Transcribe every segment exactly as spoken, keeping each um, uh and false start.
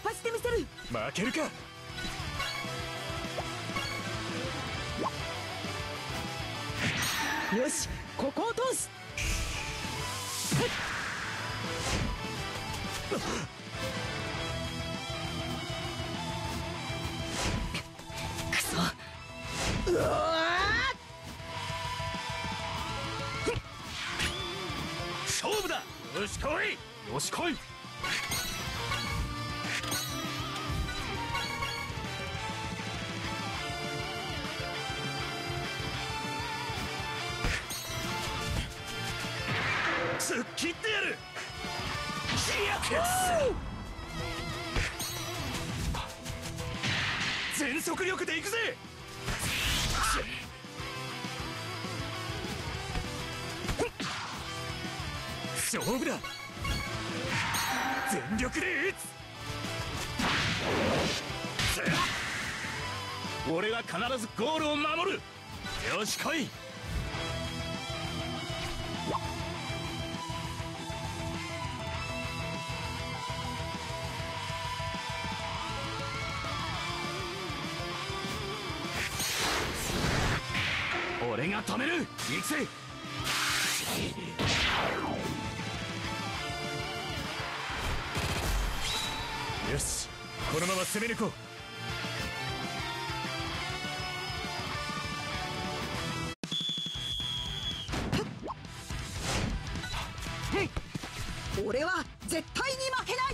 破してみせる。 負けるか。 よし、ここを通す。くそ。うわ勝負だ。よし来い。よし来い。突っ切ってやる。全速力で行くぜ。勝負だ。全力で打つ。俺は必ずゴールを守る。よし来い。俺が止める。行くぜ。よし、このまま攻め抜こう。 俺は絶対に負けない。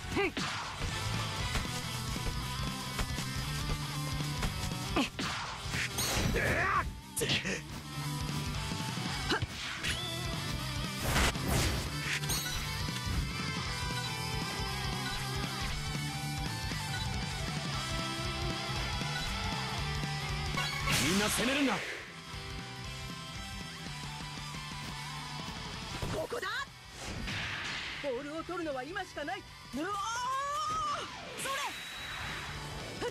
みんな攻めるんだ。 ここだ。ボールを取るのは今しかない。うわー、それ。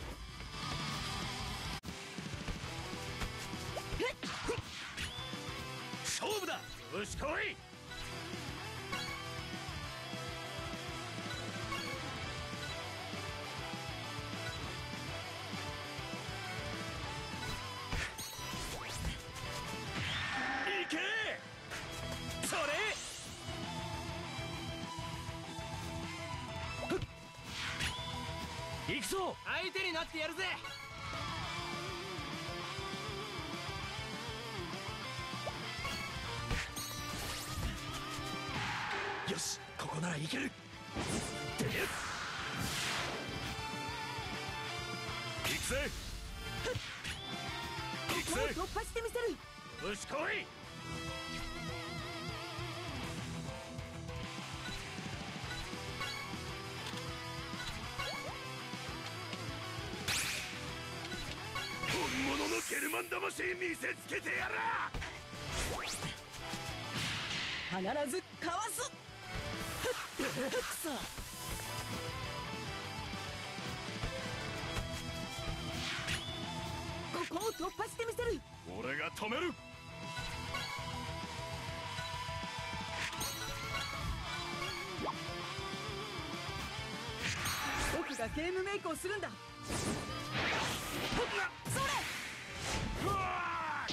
勝負だ。よし来い。行け。それ。行くぞ。 相手になってやるぜ。 よし、ここならいける。で行くぜ。行くもうぜ。 突破してみせる。 よし来い。本物のゲルマン魂見せつけてやら。 必ずかわす。くそ。ここを突破してみせる。 俺が止める。 僕がゲームメイクをするんだ。それ。 うわ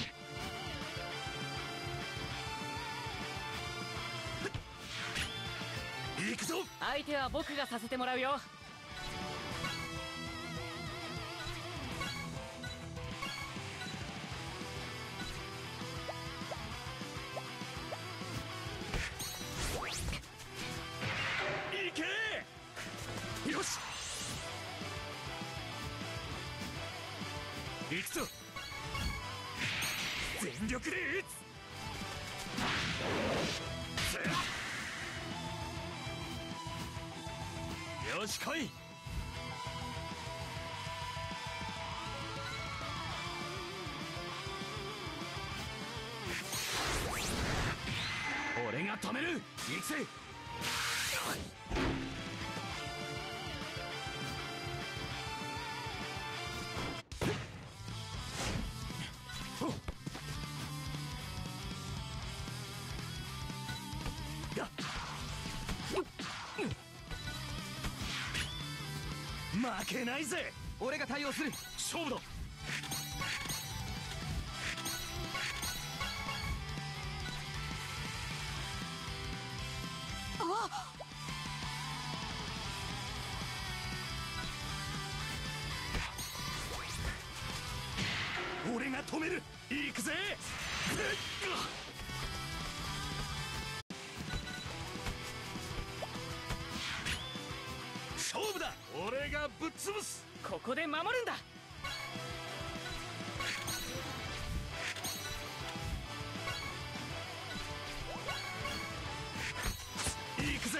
ー行くぞ。 相手は僕がさせてもらうよ。 行け。よし行くぞ。全力で打つ。よし来い。俺が止める。行くぜ。 負けないぜ。 俺が対応する。 勝負だ。俺が止める。行くぜ。勝負だ。俺がぶっ潰す。 ここで守るんだ。 行くぜ。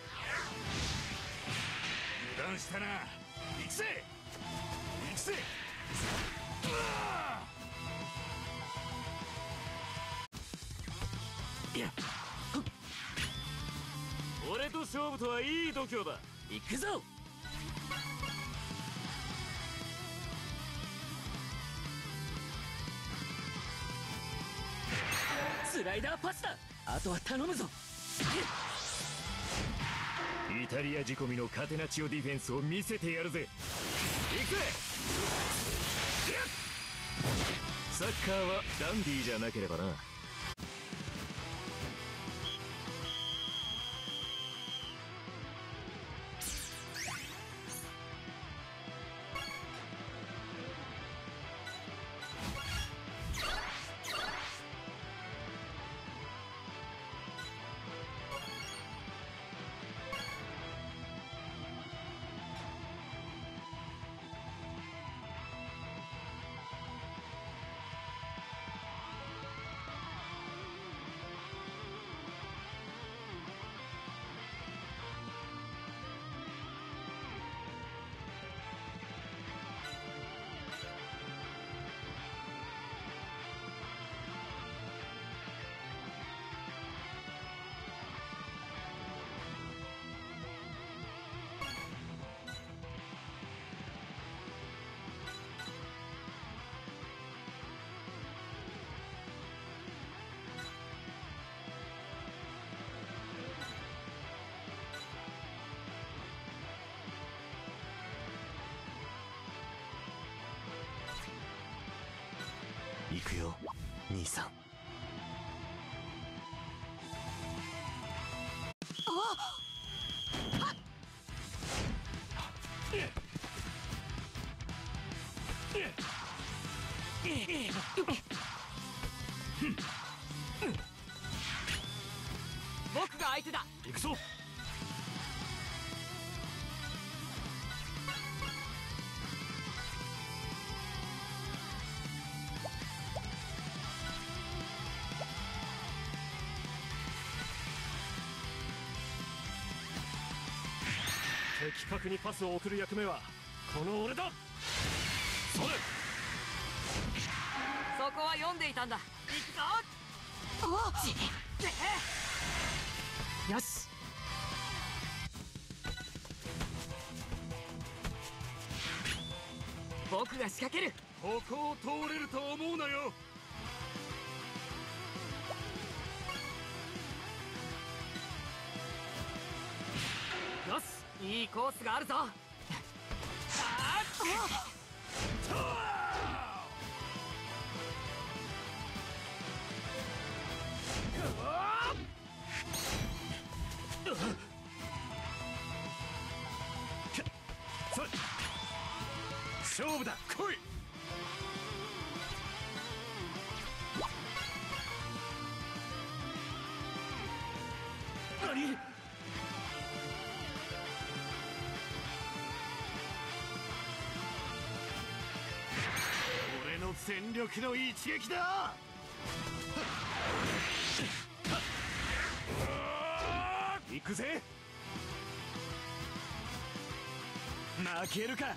油断したな。行くぜ。行くぜ。うわいや、俺と勝負とはいい度胸だ。行くぞ。 スライダーパスだ。あとは頼むぞ。 イタリア仕込みのカテナチオディフェンスを見せてやるぜ。行くぜ。サッカーはダンディーじゃなければな。行くよ、兄さん。 僕が相手だ。 行くぞ。的確にパスを送る役目はこの俺だ。それ。 そこは読んでいたんだ。行くぞ。よし。僕が仕掛ける。 ここを通れると思うなよ。 よし、いいコースがあるぞ。 勝負だ。来い。何？俺の全力の一撃だ。行くぜ。負けるか。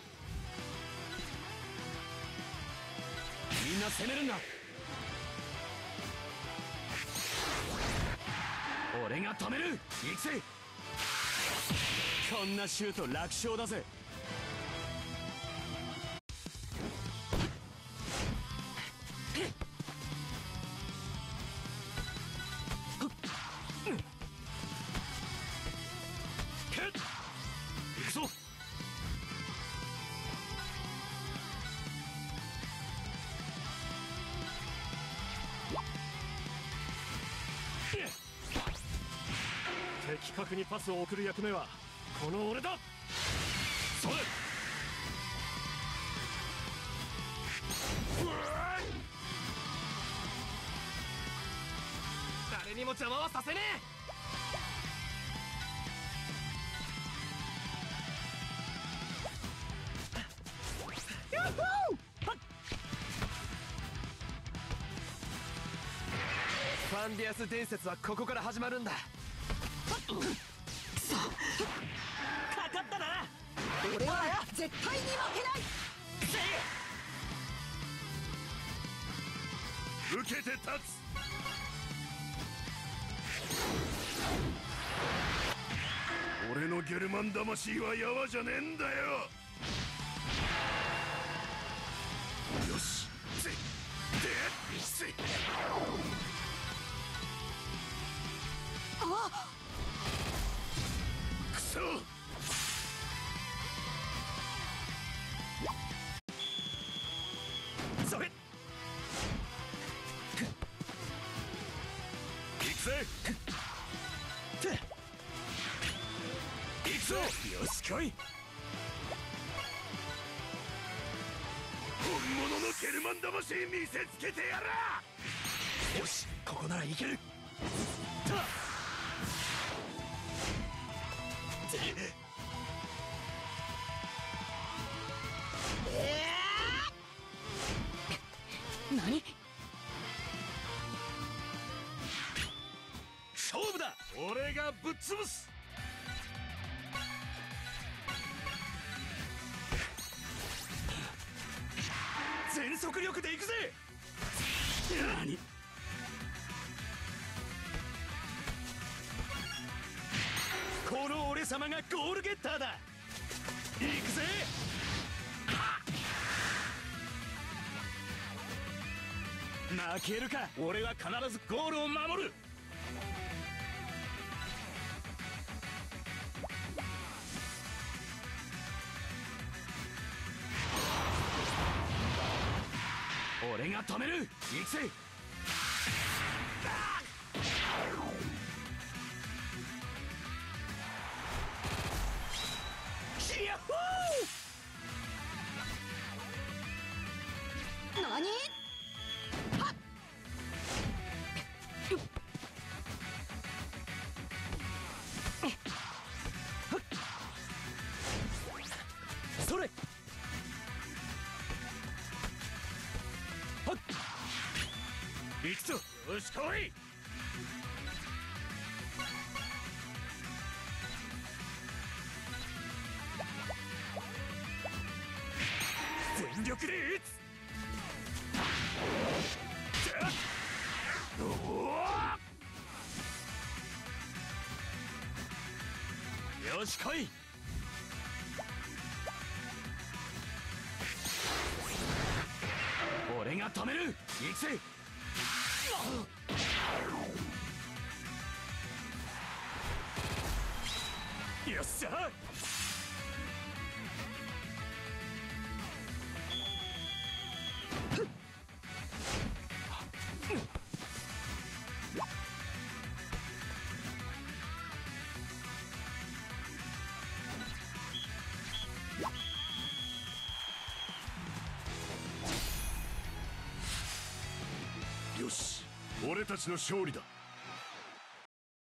みんな攻めるんだ。俺が止める。行くぜ。こんなシュート楽勝だぜ。行くぞ。 的確にパスを送る役目はこの俺だ。それ。 誰にも邪魔はさせねヤッホー。 ファンディアス伝説はここから始まるんだ。かかったな。 俺は絶対に負けない。 受けて立つ。俺のゲルマン魂はやわじゃねえんだよ。よし、せいでせい。 あくそ。 それ。 行くぜ。行くぞ。よし来い。本物のゲルマン魂見せつけてやら。 よし、ここならいける。 何？ 勝負だ。 俺がぶっ潰す。 全速力で行くぜ。 何？ この俺様がゴールゲッターだ。行くぜ。負けるか。俺は必ずゴールを守る。俺が止める。行くぜ。ヤッホー。 何？はっ。 それ。 行くぞ。よし来い。全力で撃つ。 よし来い。俺が止める。行くぜ。よっしゃ。 よし、俺たちの勝利だ。